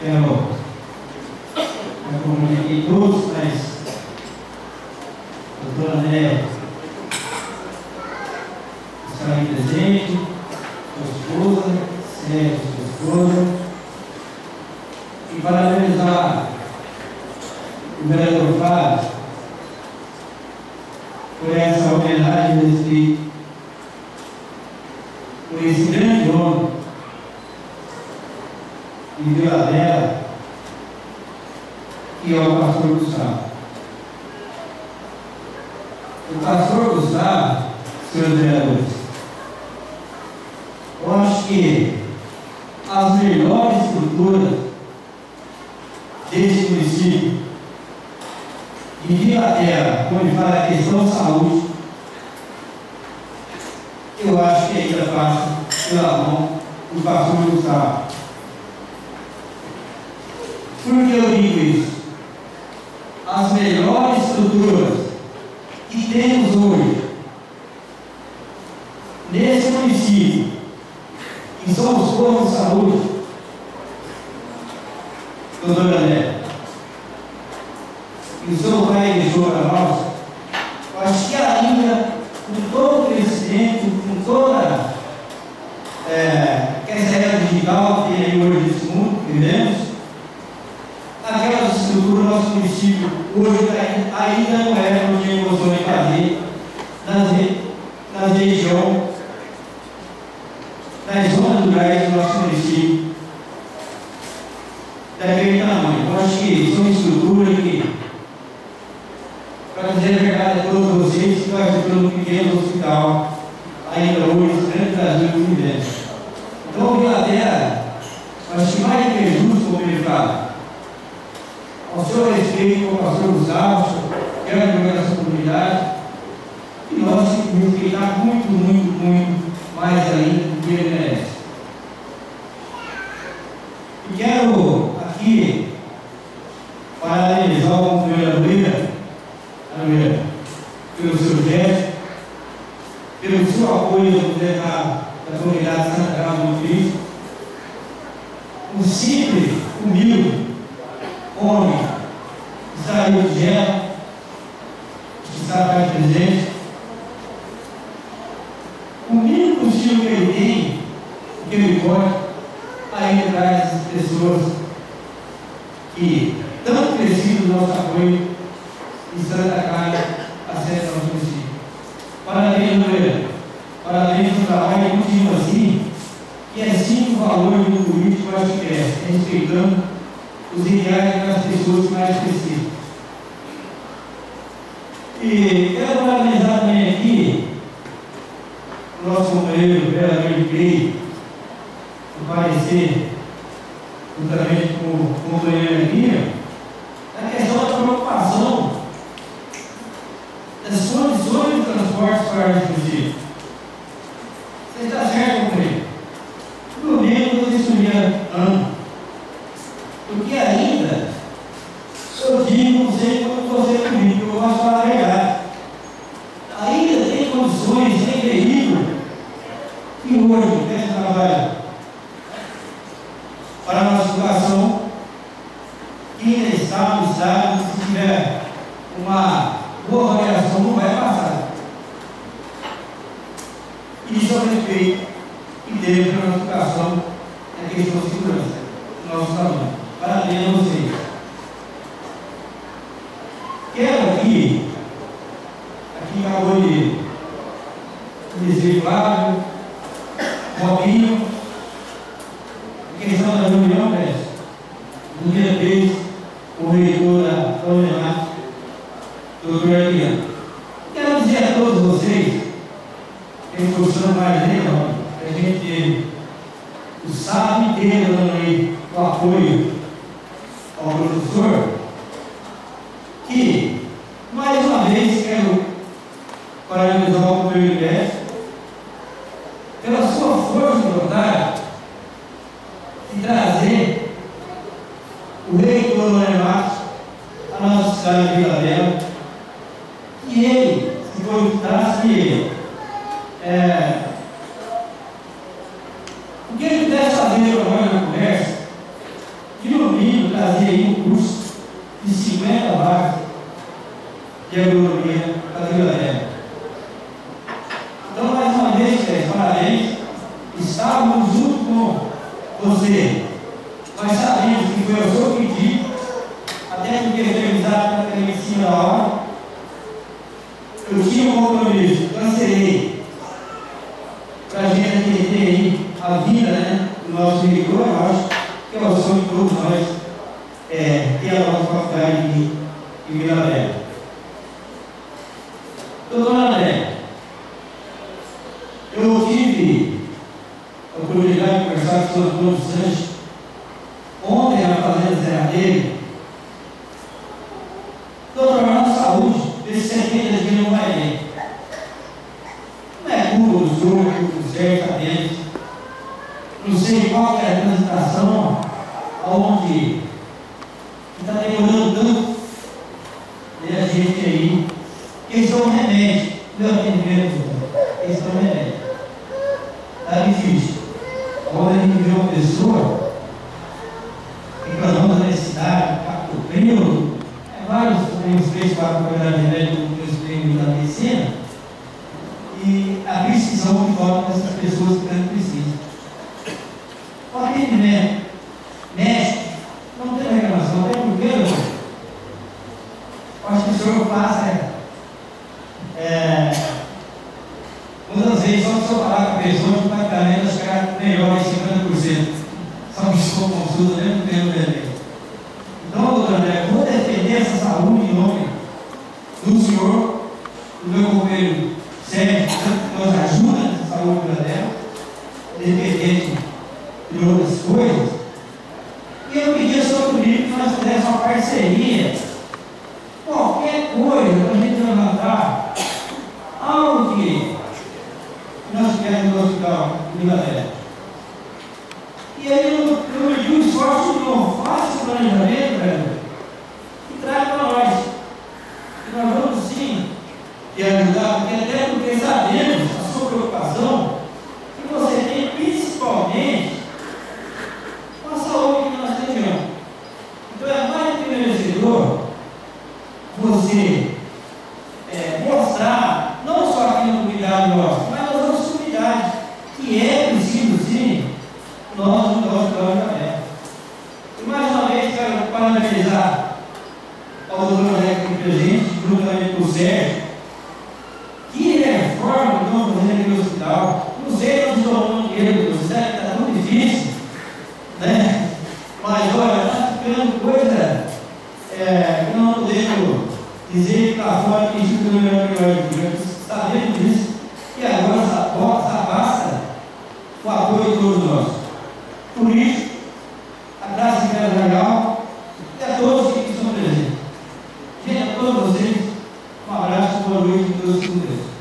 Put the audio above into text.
Quero cumprimentar aqui todos, mas a doutora Néia está aí presente, sua esposa, Sérgio, sua esposa, e parabenizar o vereador Fábio por essa homenagem a respeito, por esse grande homem de Vila Bela, que é o pastor Gustavo. O pastor Gustavo, senhores vereadores, eu acho que as melhores estruturas deste município, de Vila Bela, quando fala a questão de saúde, eu acho que ainda passa pela mão do pastor Gustavo. Por que eu digo isso? As melhores estruturas que temos hoje nesse município, que são os postos de saúde, doutora André, que o senhor vai deixou para nós, eu acho que ainda, com todo o crescimento, com toda essa era digital que tem aí hoje nesse mundo, que vivemos, aquelas estruturas do nosso município hoje ainda não é o que emoção de fazer nas regiões, nas zonas rurais do nosso município, daquele tamanho. Eu acho que são estruturas que, para dizer a verdade a todos vocês, que vai ser pelo pequeno hospital, ainda hoje, grande Brasil que vivemos. Então, Vila Bela, acho que mais do que justo, como ele fala, ao seu respeito, ao pastor Gustavo, quero admirar essa comunidade, e nós temos que respeitar muito, muito, muito mais ainda do que ele merece. E quero aqui parabenizar o companheiro Arueira, pelo seu gesto, pelo seu apoio da comunidade Santa Casa do Cristo, um simples, humilde homem que saiu de Gela, que está aqui presente, o mínimo possível que ele tem, que ele pode, ainda traz essas pessoas que tanto precisam do nosso apoio em Santa Casa, acesso ao município. Parabéns, Moreira. Parabéns pelo trabalho, e continua assim, e assim o valor do político eu acho que cresce, respeitando os ideais das pessoas que mais precisam. E quero parabenizar também aqui o nosso companheiro, vereador de Creio, por parecer, juntamente com o companheiro aqui, a questão da preocupação das condições de transporte para o município. Você está certo, companheiro? Pelo menos você subia ano. Porque ainda, eu digo, não sei quando você comigo, eu gosto de falar a verdade. Ainda tem condições, tem veículo, que hoje tem que trabalhar para a nossa educação, que ainda está no estado, se tiver uma boa avaliação, não vai passar. Isso é o respeito que deve para a nossa educação, na questão de segurança do nosso trabalho. Parabéns a vocês. Quero aqui acabou de dizer Flávio, Robinho, a questão da reunião, no dia 3, o reitor da Unemat, doutor Adriano. Quero dizer a todos vocês, reforçando mais ainda, a gente teve o sábado inteiro dando aí o apoio ao professor, que, mais uma vez, quero parabenizar o companheiro Guedes pela sua força de vontade de trazer o reitor do Unemat à nossa cidade de Vila Bela, que ele, se contasse ele, o que ele pudesse fazer para nós na conversa, de no domingo trazia aí um curso de 50 vagas de agronomia para a Vila Velha. Então, mais uma vez, parabéns. Estávamos junto com você. Nós sabemos que foi o seu pedido, até porque foi realizado pela medicina da hora. Eu tinha um compromisso, cancelei para a gente ter aí a vida, né, do nosso reitor. Eu acho que é o sonho de todos nós, ter a nossa faculdade de Vila Velha. Doutor André, eu tive a oportunidade de conversar com o Sr. Antônio Sanches ontem na Fazenda Serra dele. Doutor, a nossa saúde, esses 70 dias não vai bem. Não é culpa do senhor, do certamente. Não sei qual é a transitação, aonde está demorando tanto de a gente aí. Questão do remédio, meu atendimento, questão do remédio. Está difícil. Quando a gente vê uma pessoa reclamando da necessidade, Pato Frio, vários, uns 3, 4 qualidades de remédio que eu tenho da medicina, e a precisão que falta dessas pessoas que tanto precisam. O atendimento médico, não tem reclamação, até porque eu acho que o senhor passa muitas vezes, só que o senhor falar com a pessoa, que praticamente as caras melhor em 50%. Só que se for consulta, mesmo tendo remédio. Então, doutor André, eu vou defender essa saúde em nome do senhor, do meu companheiro Sérgio, que nos ajuda nessa saúde dela, independente de outras coisas. E eu pedi ao senhor comigo que nós fizéssemos uma parceria, qualquer coisa para a gente levantar algo que nós tivermos no hospital de Vila Velha. E aí eu pedi um esforço de novo, faça esse planejamento, velho, e traga para nós. E nós vamos sim te ajudar, porque sabemos a sua preocupação que você tem principalmente com a saúde que nós temos. Então é mais que merecedor você mostrar, não só aqui no cuidado nosso, mas nas outras comunidades, que é preciso sim nós no nosso plano também. E mais uma vez quero parabenizar ao doutor André aqui presente, juntamente com o Sérgio. Que reforma que estão fazendo aqui no hospital. Não sei onde estão dando dinheiro, está tão difícil, né? Mas olha, está ficando coisa que não podemos dizer que lá fora que isso não é melhor de Deus. Sabemos disso. E agora essa basta o apoio de todos nós. Por isso, a graça secretarial e a todos que estão presentes. Gente, a todos vocês, um abraço, boa noite e todos com Deus.